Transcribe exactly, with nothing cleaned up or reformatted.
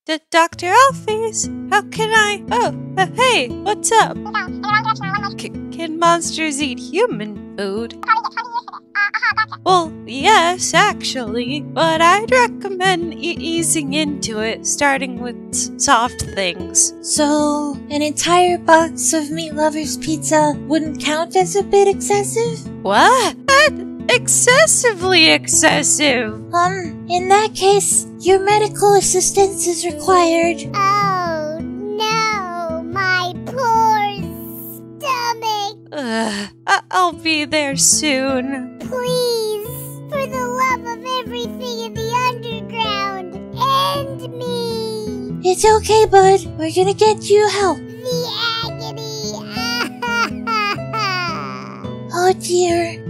D Doctor Alphys, how can I? Oh, uh, hey, what's up? C can monsters eat human food? Well, yes, actually, but I'd recommend e easing into it, starting with s soft things. So, an entire box of Meat Lover's pizza wouldn't count as a bit excessive? What? Excessively excessive! Um, in that case, your medical assistance is required. Oh, no, my poor stomach. Ugh, I I'll be there soon. Please, for the love of everything in the underground, end me. It's okay, bud. We're gonna get you help. The agony. Oh dear.